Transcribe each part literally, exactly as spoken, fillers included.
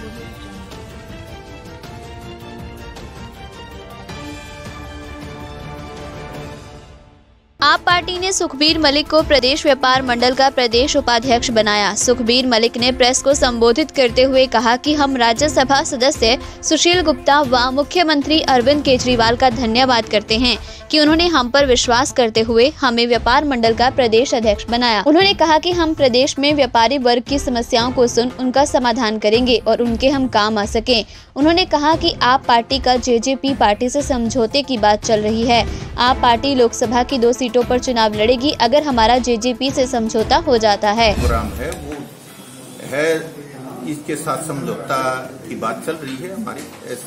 आप पार्टी ने सुखबीर मलिक को प्रदेश व्यापार मंडल का प्रदेश उपाध्यक्ष बनाया। सुखबीर मलिक ने प्रेस को संबोधित करते हुए कहा कि हम राज्यसभा सदस्य सुशील गुप्ता व मुख्यमंत्री अरविंद केजरीवाल का धन्यवाद करते हैं कि उन्होंने हम पर विश्वास करते हुए हमें व्यापार मंडल का प्रदेश अध्यक्ष बनाया। उन्होंने कहा कि हम प्रदेश में व्यापारी वर्ग की समस्याओं को सुन उनका समाधान करेंगे और उनके हम काम आ सकें। उन्होंने कहा कि आप पार्टी का जेजेपी पार्टी से समझौते की बात चल रही है। आप पार्टी लोकसभा की दो सीटों पर चुनाव लड़ेगी अगर हमारा जेजेपी से समझौता हो जाता है। प्रोग्राम है वो है, इसके साथ समझौता की बात चल रही है हमारी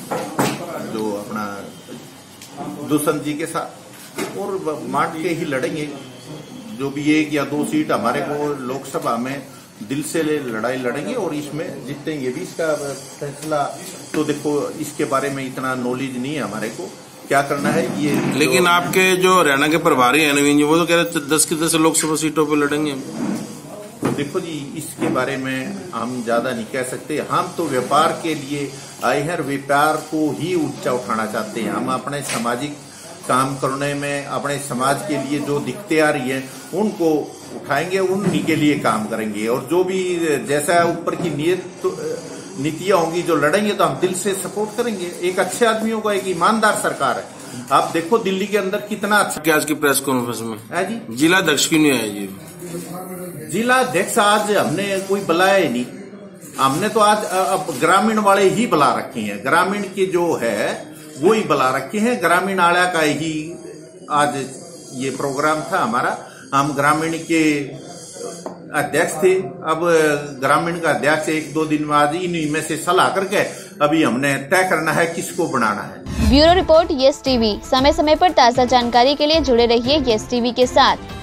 जो अपना दुष्यंत जी के साथ, और मांट के ही लड़ेंगे। जो भी एक या दो सीट हमारे को लोकसभा में दिल से लड़ाई लड़ेंगे और इसमें जीतेंगे भी। इसका फैसला तो देखो, इसके बारे में इतना नॉलेज नहीं है हमारे को, क्या करना है ये। लेकिन आपके जो हरियाणा के प्रभारी हैं नवीन जी, वो तो कह रहे दस की दस लोकसभा सीटों पर लड़ेंगे। देखो जी, इसके बारे में हम ज्यादा नहीं कह सकते। हम तो व्यापार के लिए आए हैं, व्यापार को ही ऊंचा उठाना चाहते हैं। हम अपने सामाजिक काम करने में अपने समाज के लिए जो दिक्कतें आ रही है उनको उठाएंगे, उन्हीं के लिए काम करेंगे। और जो भी जैसा ऊपर की नीयत नीतियां होंगी जो लड़ेंगे तो हम दिल से सपोर्ट करेंगे। एक अच्छे आदमियों का एक ईमानदार सरकार है। आप देखो दिल्ली के अंदर कितना अच्छा। क्या आज की प्रेस कॉन्फ्रेंस में है जी जिला अध्यक्ष क्यों नहीं आया जी? जिला अध्यक्ष आज हमने कोई बुलाया ही नहीं। हमने तो आज अब ग्रामीण वाले ही बुला रखे हैं। ग्रामीण के जो है वो ही बुला रखे हैं। ग्रामीण आला का ही आज ये प्रोग्राम था हमारा। हम ग्रामीण के अध्यक्ष थे। अब ग्रामीण का अध्यक्ष एक दो दिन बाद इन्हीं में से सलाह करके अभी हमने तय करना है किसको बनाना है। Bureau report Yes TV. समय समय पर ताज़ा जानकारी के लिए जुड़े रहिए यस टीवी के साथ।